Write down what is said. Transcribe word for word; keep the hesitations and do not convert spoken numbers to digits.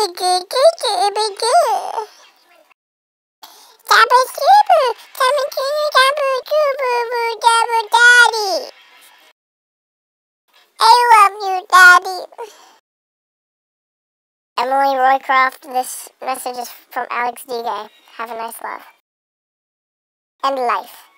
good, good, good, be good. Double super, coming to you, double super, double daddy. I love you, daddy. Emily Roycroft, this message is from Alex D J. Have a nice love. And life.